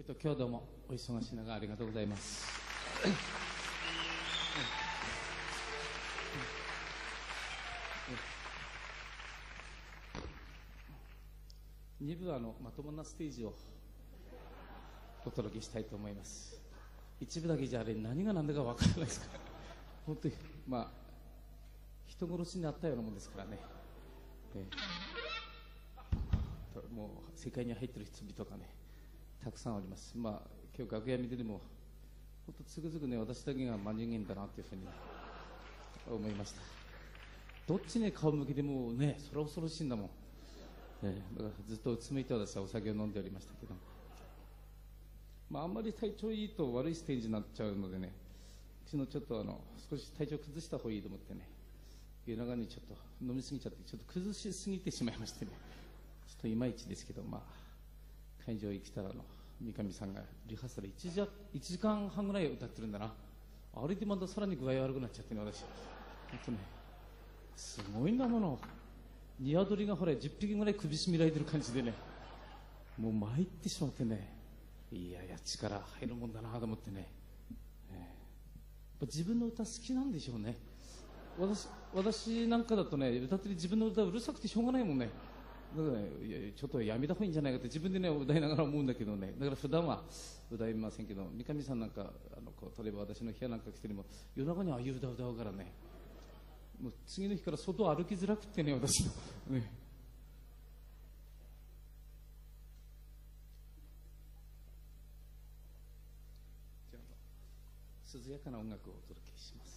今日どうもお忙しい中ありがとうございます。2部はまともなステージをお届けしたいと思います。1部だけじゃあれ何が何だか分からないですから本当に人殺しになったようなもんですからね、もう世界に入ってる人々がねたくさんあります。今日楽屋見てても本当つくづくね私だけが真人間だなというふうに思いました。どっちに顔向けてもねそれは恐ろしいんだもん。だからずっとうつむいて私はお酒を飲んでおりましたけど、あんまり体調いいと悪いステージになっちゃうのでね、昨日ちょっと少し体調崩した方がいいと思ってね、夜中にちょっと飲みすぎちゃってちょっと崩しすぎてしまいましてね、ちょっといまいちですけど、会場行きたら三上さんがリハーサル1時間半ぐらい歌ってるんだな。あれでまたさらに具合悪くなっちゃってね、私本当ねすごいんだもの。ニワトリがほら10匹ぐらい首絞められてる感じでね、もう参ってしまってね、いや力入るもんだなと思ってね、自分の歌好きなんでしょうね。私なんかだとね歌って自分の歌うるさくてしょうがないもんね。だからねちょっとやめた方がいいんじゃないかって自分でね歌いながら思うんだけどね、だから普段は歌いませんけど、三上さんなんか例えば私の部屋なんか来ても夜中にああいう歌を歌うからね、もう次の日から外歩きづらくってね私のね。じゃあ涼やかな音楽をお届けします。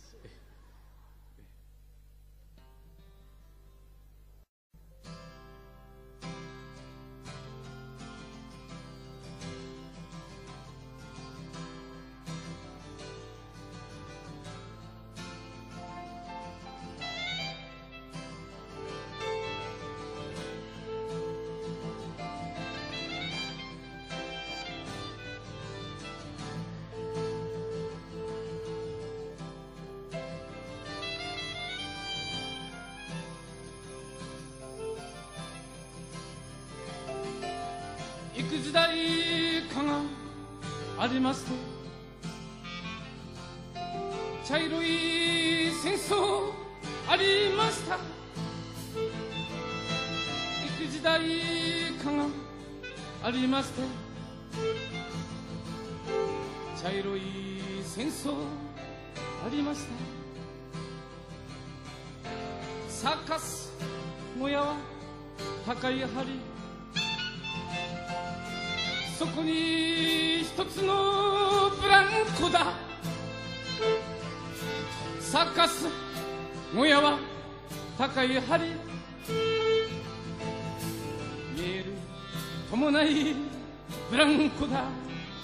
幾時代かがありますと茶色い戦争ありました。幾時代かがありますと茶色い戦争ありました。サーカス小屋は高い梁、そこに一つのブランコだ。サーカス小屋は高い梁、見えるともないブランコだ。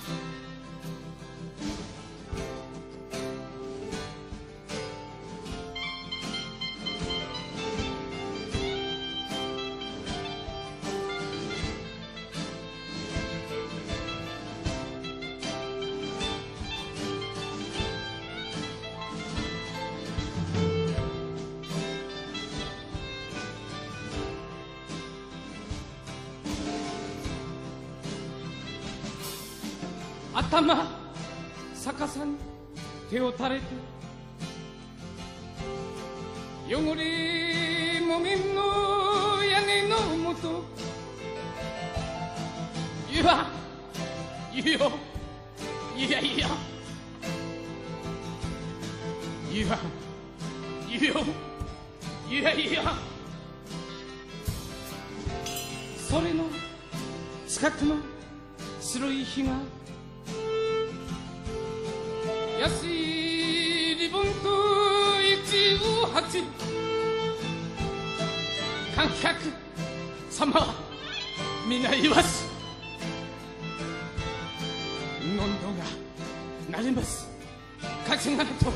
頭逆さに手を垂れて汚れ木綿の屋根のもと、言うよいやそれの近くの白い火が安いリボンと118、観客様は皆言わす、飲んどがなります風がと。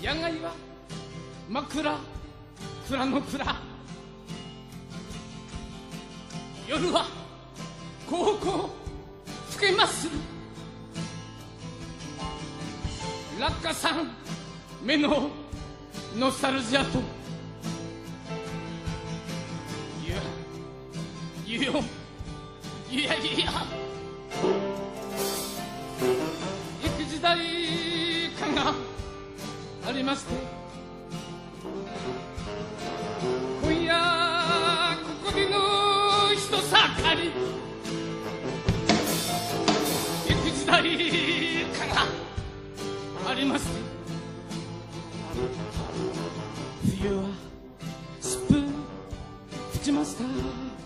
野外は真っ暗、蔵の蔵。夜はこうこう吹けます。落下さん目のノスタルジアと、いや行く時代感がありまして、今夜ここでの人盛り、行く時代感がありまして、冬は湿布吹きました。